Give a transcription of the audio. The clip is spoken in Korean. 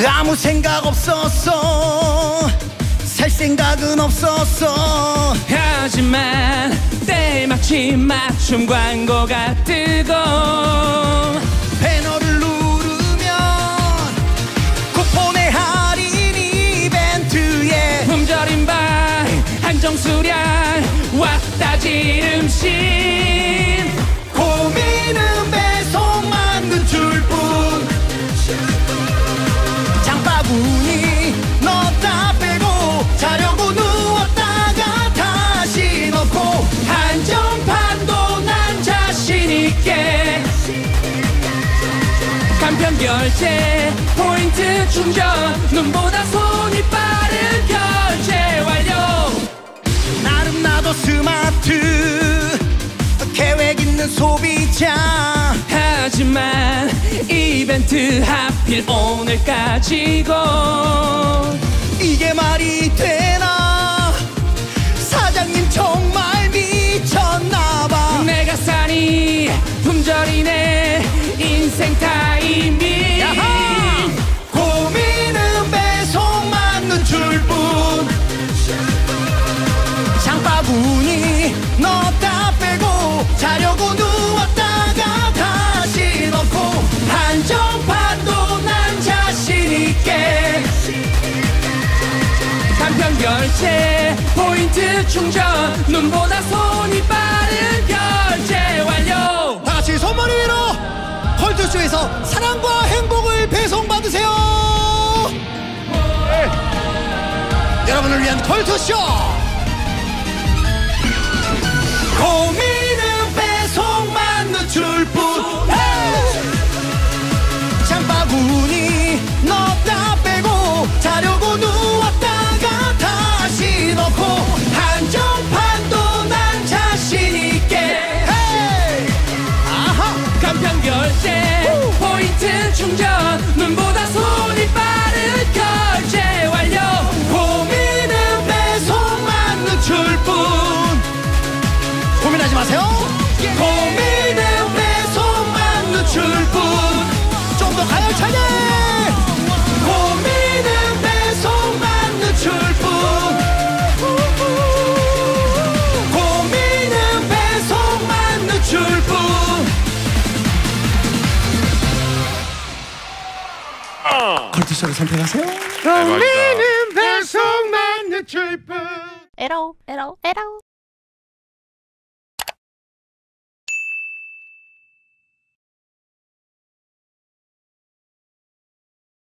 아무 생각 없었어. 살 생각은 없었어. 하지만 때마침 맞춤 광고가 뜨고 배너를 누르면 쿠폰의 할인 이벤트에 품절인방 한정수량 왔다 지름신. 고민은 배송만 늦출 뿐. 장바구니 넣었다 빼고 자려고 누웠다가 다시 넣고 한정판도 난 자신있게 간편 결제 포인트 충전 눈보다 손이 빠른 결제 완료. 나름 나도 스마트 계획 있는 소비자. 하지만 이벤트 하필 오늘까지고 이게 말이 되나. 사장님 정말 미쳤나봐. 내가 사니 품절이네 인생 타이밍. 야하! 고민은 배송만 늦출 뿐. 장바구니 넣었다 빼고 자려고 누웠다가 다시 넣고 한정판도 난 자신있게 간편 결제 포인트 충전 눈보다 손이 빠른 결제 완료. 다같이 손머리 위로. 컬투쇼에서 사랑과 행복을 배송받으세요. 여러분을 위한 컬투쇼. 고민은 배송만 늦출 뿐. 장바구니 넣었다 빼고 자려고 누웠다가 다시 넣고 한정판도 난 자신있게 아하. 간편 결제 포인트 충전 눈보다 손이 빠른 결제 완료. 고민은 배송만 늦출 뿐. 고민하지 마세요. 고민은 배송만 늦출 뿐. 좀 더 가열차게. 고민은 배송만 늦출 뿐. 고민은 배송만 늦출 뿐. 컬투쇼를 선택하세요. 고민은 배송만 늦출 뿐. 에러.